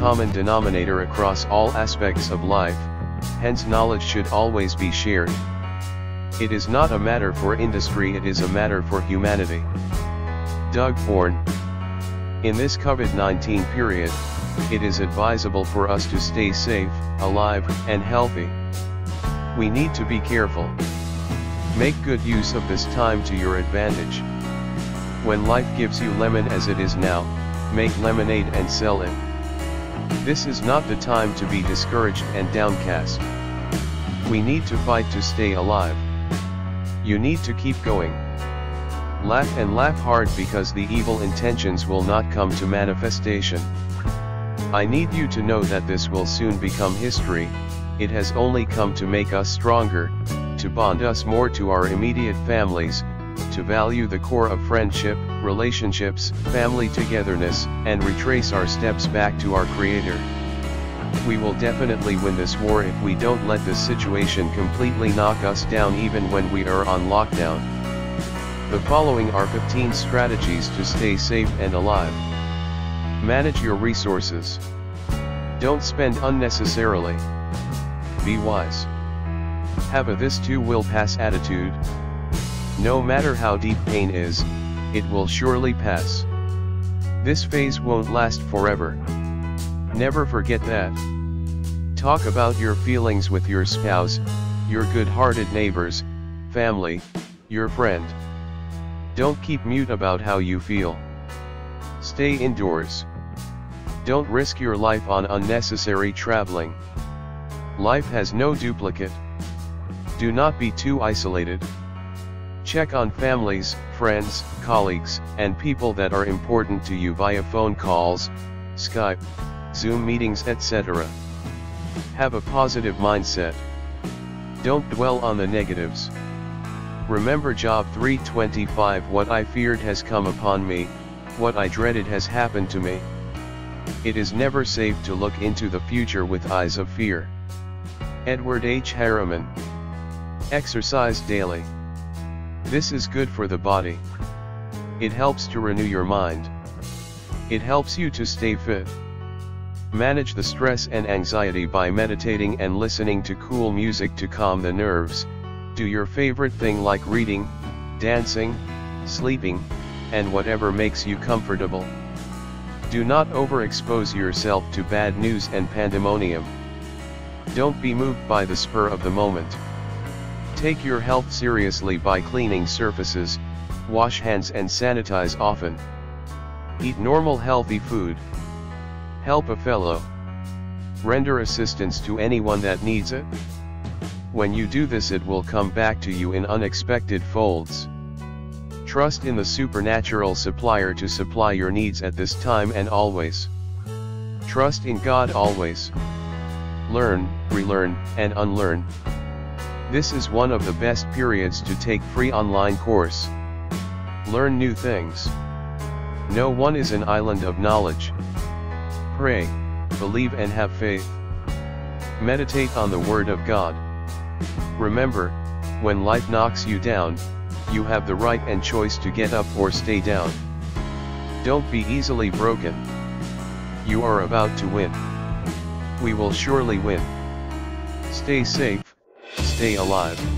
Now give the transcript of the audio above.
common denominator across all aspects of life, hence knowledge should always be shared. It is not a matter for industry, it is a matter for humanity. Doug Bourne. In this COVID-19 period, it is advisable for us to stay safe, alive, and healthy. We need to be careful. Make good use of this time to your advantage. When life gives you lemon as it is now, make lemonade and sell it. This is not the time to be discouraged and downcast. We need to fight to stay alive. You need to keep going. Laugh and laugh hard, because the evil intentions will not come to manifestation. I need you to know that this will soon become history. It has only come to make us stronger, to bond us more to our immediate families, to value the core of friendship, relationships, family togetherness, and retrace our steps back to our Creator. We will definitely win this war if we don't let this situation completely knock us down even when we are on lockdown. The following are 15 strategies to stay safe and alive. Manage your resources. Don't spend unnecessarily. Be wise. Have a "this too will pass" attitude. No matter how deep pain is, it will surely pass. This phase won't last forever. Never forget that. Talk about your feelings with your spouse, your good-hearted neighbors, family, your friend. Don't keep mute about how you feel. Stay indoors. Don't risk your life on unnecessary traveling. Life has no duplicate. Do not be too isolated. Check on families, friends, colleagues, and people that are important to you via phone calls, Skype, Zoom meetings, etc. Have a positive mindset. Don't dwell on the negatives. Remember Job 3:25, "What I feared has come upon me, what I dreaded has happened to me." It is never safe to look into the future with eyes of fear. Edward H. Harriman. Exercise daily. This is good for the body. It helps to renew your mind. It helps you to stay fit. Manage the stress and anxiety by meditating and listening to cool music to calm the nerves. Do your favorite thing like reading, dancing, sleeping, and whatever makes you comfortable. Do not overexpose yourself to bad news and pandemonium. Don't be moved by the spur of the moment. Take your health seriously by cleaning surfaces, wash hands and sanitize often. Eat normal healthy food. Help a fellow. Render assistance to anyone that needs it. When you do this, it will come back to you in unexpected folds. Trust in the supernatural supplier to supply your needs at this time and always. Trust in God always. Learn, relearn, and unlearn. This is one of the best periods to take free online course. Learn new things. No one is an island of knowledge. Pray, believe and have faith. Meditate on the Word of God. Remember, when life knocks you down, you have the right and choice to get up or stay down. Don't be easily broken. You are about to win. We will surely win. Stay safe, stay alive.